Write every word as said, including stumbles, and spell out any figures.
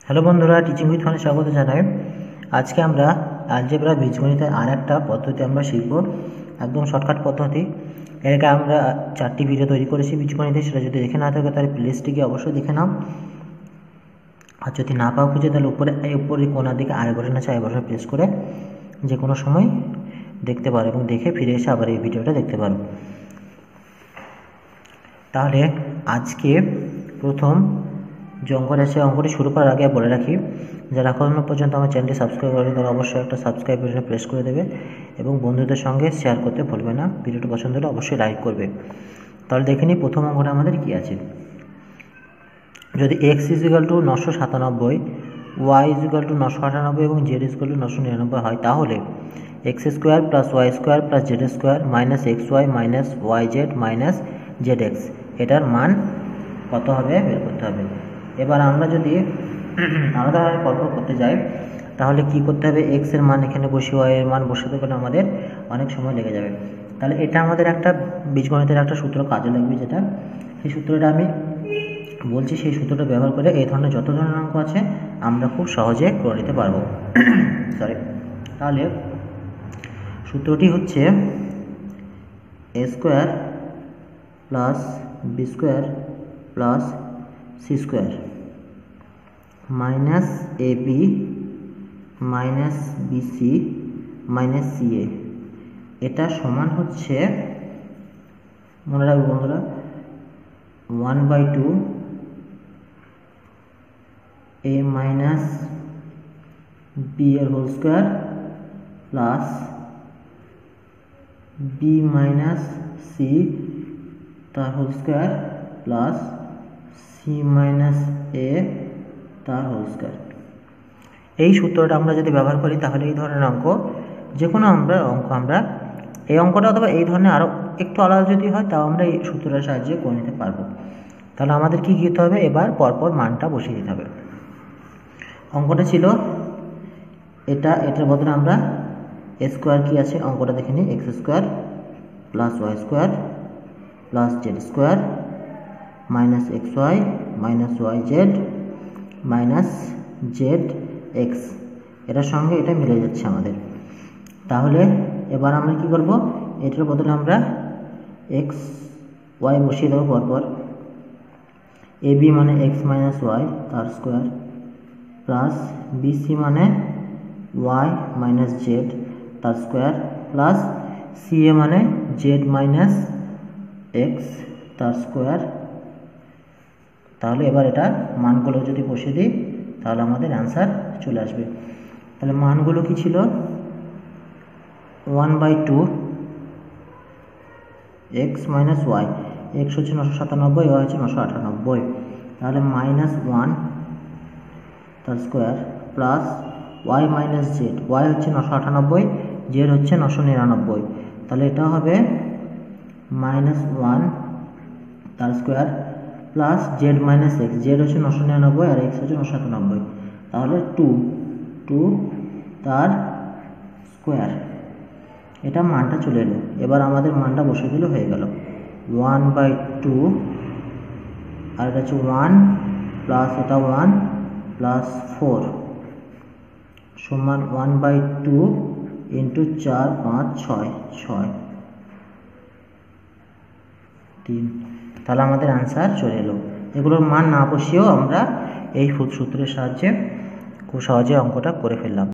Hello বন্ধুরা, teaching with ফানে স্বাগত জানাই। আজকে আমরা অ্যালজেব্রা বীজগণিতের আর একটা পদ্ধতি আমরা শিখব, একদম শর্টকাট পদ্ধতি। এর আগে আমরা চারটি ভিডিও তৈরি করেছি বীজগণিতে, সেটা যদি দেখে না থাকে তাহলে প্লেলিস্টটিকে অবশ্যই দেখে নাও। আর যদি না পাও খুঁজে তাহলে উপরে এই উপরে কোনার দিকে আই বাটন আছে, আই বাটনে প্রেস করে যে কোনো সময় দেখতে পারো এবং দেখে ফিরে এসে আবার এই ভিডিওটা দেখতে পারো। তাহলে আজকে প্রথম যে অঙ্কটা আছে, অঙ্কটি শুরু করার আগে বলে রাখি, যারা এখনও পর্যন্ত আমার চ্যানেলটি সাবস্ক্রাইব করেনি তারা অবশ্যই একটা সাবস্ক্রাইব বাটনে প্রেস করে দেবে এবং বন্ধুদের সঙ্গে শেয়ার করতে ভুলবে না। ভিডিওটি পছন্দ হলে অবশ্যই লাইক করবে। তাহলে দেখে নিই প্রথম অঙ্কটা আমাদের কী আছে। যদি এক্স ইজিক্যাল টু নশো সাতানব্বই, ওয়াই ইজিক্যাল টু নশো আটানব্বই এবং জেড ইজিক্যাল টু নশো নিরানব্বই হয়, তাহলে x square plus y square plus z square minus x y minus y z minus z x এটার মান কত হবে বের করতে হবে। এবার আমরা যদি আলাদাভাবে কল্পনা করতে যাই তাহলে কি করতে হবে, এক্স এর মান এখানে বসে ওয়াই এর মান বসাতে গেলে আমাদের অনেক সময় লেগে যাবে। তাহলে এটা আমাদের একটা বীজগণিতের একটা সূত্র কাজে লাগবে, যেটা সেই সূত্রটা আমি বলছি, সেই সূত্রটা ব্যবহার করে এই ধরনের যত ধরনের অঙ্ক আছে আমরা খুব সহজে করে নিতে পারবো। সরি, তাহলে সূত্রটি হচ্ছে a square plus b square plus c square minus a b minus b c minus c a, এটা সমান হচ্ছে, মনে রাখবে বন্ধুরা, one by two a minus b এর whole square plus b minus c তার whole square plus c minus a তার whole square. এই সূত্রটা আমরা যদি ব্যবহার করি তাহলে এই ধরনের অঙ্ক, যে কোনো আমরা অঙ্ক আমরা এই অঙ্কটা অথবা এই ধরনের আরও একটু আলাদা যদি হয় তাও আমরা এই সূত্রের সাহায্যে করে নিতে পারবো। তাহলে আমাদের কী করতে হবে, এবার পরপর মানটা বসিয়ে দিতে হবে। অঙ্কটা ছিল এটা, এটার বদলে আমরা এ স্কোয়ার কী আছে অঙ্কটা দেখে নিই, x square plus y square plus z square minus x y minus y z minus z x, এটার সঙ্গে এটা মিলে যাচ্ছে আমাদের। তাহলে এবার আমরা কি করব, এটার বদলে আমরা এক্স ওয়াই বসিয়ে দেবো পরপর। এ বি মানে এক্স মাইনাস ওয়াই তার স্কোয়ার প্লাস বি সি মানে ওয়াই মাইনাস জেড তার স্কোয়ার প্লাস সি এ মানে জেড মাইনাস এক্স তার স্কোয়ার। তাহলে এবার এটা মানগুলো যদি বসিয়ে দিই তাহলে আমাদের অ্যান্সার চলে আসবে। তাহলে মানগুলো কি ছিল, one by two x minus y, x হচ্ছে নশো সাতানব্বই, ওয়াই হচ্ছে নশো আটানব্বই, তাহলে মাইনাস ওয়ান তার square plus y minus z, y হচ্ছে নশো আটানব্বই, জেড হচ্ছে নশো নিরানব্বই, তাহলে এটা হবে মাইনাস ওয়ান তার square plus z minus x, z হচ্ছে নশো নিরানব্বই আর এক্স হচ্ছে নশো সাতানব্বই, তাহলে টু টু তার স্কোয়ার, এটা মানটা চলে এলো। এবার আমাদের মানটা বসে দিলে হয়ে গেল ওয়ান বাই টু, আর এটা হচ্ছে ওয়ান প্লাস এটা ওয়ান প্লাস ফোর সমান ওয়ান বাই টু ইন্টু চার পাঁচ ছয় ছয় তিন, তাহলে আমাদের অ্যান্সার চলে এলো। এগুলোর মান না বসিয়েও আমরা এই সূত্রের সাহায্যে খুব সহজে অঙ্কটা করে ফেললাম।